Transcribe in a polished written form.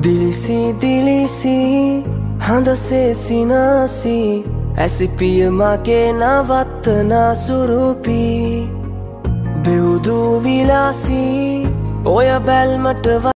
දිලිසි දිලිසි හඳසේ සිනාසි ඇසිපිය මගේ නවත්තන සුරුපි දෙව්දු විලාසි ඔය බැල්මට